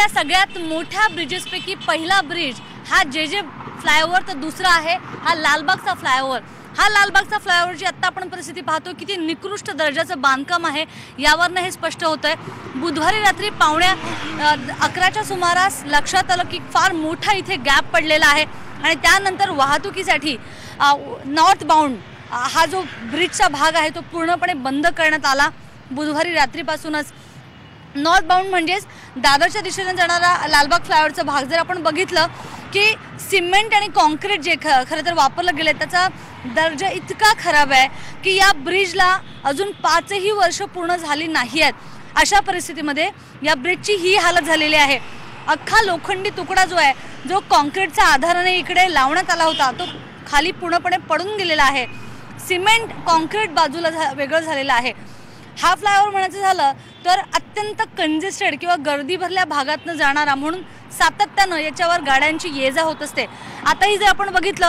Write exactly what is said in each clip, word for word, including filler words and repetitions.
देशातल्या सगळ्यात मोठ्या ब्रिजेसपैकी पहिला ब्रिज हा जे जे फ्लायओव्हर, तर दुसरा आहे हा लालबागचा फ्लायओव्हर। हा लालबागचा फ्लायओव्हरची आता आपण परिस्थिती पाहतो, किती निकृष्ट दर्जाचं बांधकाम आहे यावरनं हे स्पष्ट होतंय। बुधवारी रात्री पावणे अकराच्या सुमारास लक्षात आलं की फार मोठा इथे गॅप पडलेला आहे आणि त्यानंतर वाहतुकीसाठी नॉर्थ बाउंड हा जो ब्रिजचा भाग आहे तो पूर्णपणे बंद करण्यात आला। बुधवारी रात्रीपासूनच नॉर्थ बाउंड म्हणजेच दादरच्या दिशेने जाणारा लालबाग फ्लायओव्हरचा भाग जर आपण बघितलं की सिमेंट आणि कॉन्क्रीट जे ख खरं तर वापरलं गेलं त्याचा दर्जा इतका खराब आहे की या ब्रिजला अजून पाचही वर्ष पूर्ण झाली नाही आहेत। अशा परिस्थितीमध्ये या ब्रिजची ही हालत झालेली आहे। अख्खा लोखंडी तुकडा जो आहे, जो कॉन्क्रीटच्या आधाराने इकडे लावण्यात आला होता, तो खाली पूर्णपणे पडून गेलेला आहे। सिमेंट कॉन्क्रीट बाजूला वेगळं झालेलं आहे। हा फ्लायओव्हर म्हणायचं झालं तर अत्यंत कंजेस्टेड किंवा गर्दी भरल्या भागातनं जाणारा, म्हणून सातत्यानं याच्यावर गाड्यांची ये जा होत असते। आताही जर आपण बघितलं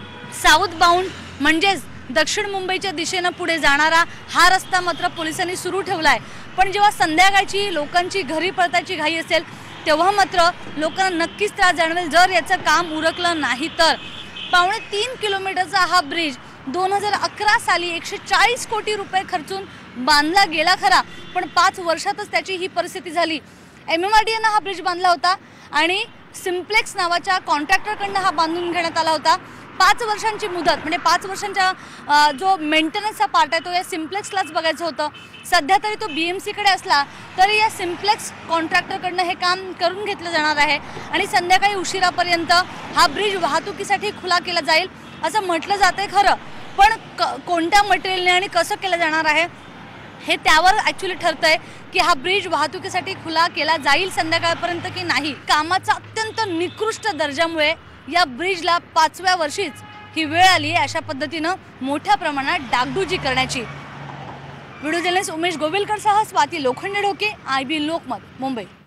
साऊथ बाउंड म्हणजेच दक्षिण मुंबईच्या दिशेनं पुढे जाणारा हा रस्ता मात्र पोलिसांनी सुरू ठेवला आहे। पण जेव्हा संध्याकाळची लोकांची घरी परतायची घाई असेल तेव्हा मात्र लोकांना नक्कीच त्रास जाणवेल जर याचं काम उरकलं नाही तर। पावणे तीन किलोमीटरचा हा ब्रिज दोन हजार अकरा साली एकशे चाळीस कोटी रुपये खर्चून बांधला गेला खरा, पण पाच वर्षातच त्याची ही परिस्थिती झाली। एम एम आर डी एनं हा ब्रिज बांधला होता आणि सिम्प्लेक्स नावाच्या कॉन्ट्रॅक्टरकडनं हा बांधून घेण्यात आला होता। पाच वर्षांची मुदत म्हणजे पाच वर्षांचा जो मेंटेनन्सचा पार्ट आहे तो या सिम्प्लेक्सलाच बघायचं होतं। सध्या तरी तो बी एम सीकडे असला तरी या सिम्प्लेक्स कॉन्ट्रॅक्टरकडनं हे काम करून घेतलं जाणार आहे आणि संध्याकाळी उशिरापर्यंत हा ब्रिज वाहतुकीसाठी खुला केला जाईल असं म्हटलं जातंय खरं, पण कोणत्या मटेरियलने आणि कसं केलं जाणार आहे हे त्यावर ॲक्च्युली ठरतंय की हा ब्रिज वाहतुकीसाठी खुला केला जाईल संध्याकाळपर्यंत की नाही। कामाचा अत्यंत निकृष्ट दर्जामुळे या ब्रिजला पाचव्या वर्षीच ही वेळ आली आहे अशा पद्धतीनं मोठ्या प्रमाणात डागडुजी करण्याची। व्हिडिओ जर्नलिस्ट उमेश गोविलकरसह स्वाती लोखंडे ढोके, आय बी लोकमत, मुंबई।